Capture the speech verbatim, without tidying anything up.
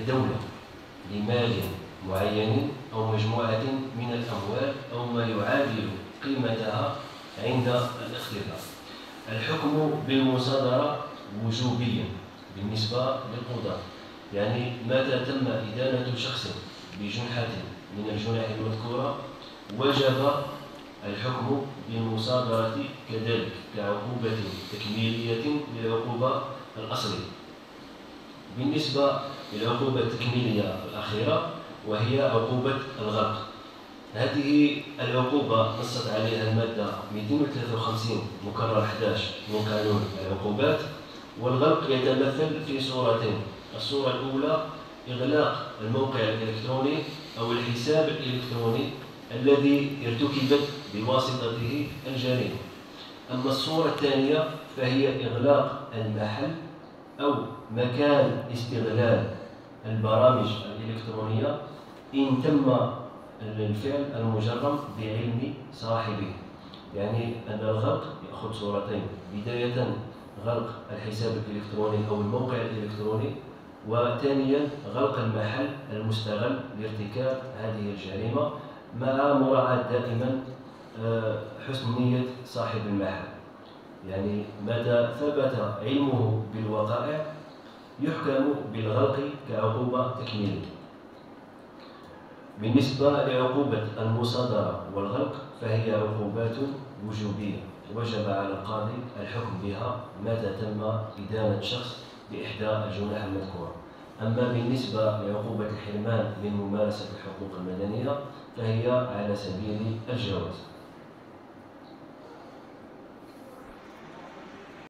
الدولة لمال معين أو مجموعة من الأموال أو ما يعادل قيمتها عند الاختلاف. الحكم بالمصادرة وجوبيا بالنسبة للقضاة، يعني متى تم إدانة شخص بجنحة من الجنح المذكورة وجب الحكم بالمصادرة كذلك كعقوبة تكميلية للعقوبة الأصلية. بالنسبة للعقوبة التكميلية الأخيرة وهي عقوبة الغرق، هذه العقوبة نصت عليها المادة مئتين وثلاثة وخمسين مكرر أحد عشر من قانون العقوبات. والغرق يتمثل في صورتين: الصورة الأولى إغلاق الموقع الإلكتروني أو الحساب الإلكتروني الذي ارتكبت بواسطته الجريمة. أما الصورة الثانية فهي إغلاق المحل أو مكان استغلال البرامج الإلكترونية إن تم الفعل المجرم بعلم صاحبه. يعني أن الغرق يأخذ صورتين: بداية غلق الحساب الإلكتروني أو الموقع الإلكتروني، وثانيا غلق المحل المستغل لارتكاب هذه الجريمة، مع مراعاة دائما حسن نية صاحب المحل. يعني متى ثبت علمه بالوقائع يحكم بالغلق كعقوبة تكميلية. بالنسبة لعقوبة المصادرة والغلق فهي عقوبات وجوبية وجب على القاضي الحكم بها متى تم إدانة شخص بإحدى الجنح المذكورة. أما بالنسبة لعقوبة الحرمان من ممارسة الحقوق المدنية فهي على سبيل الجواز.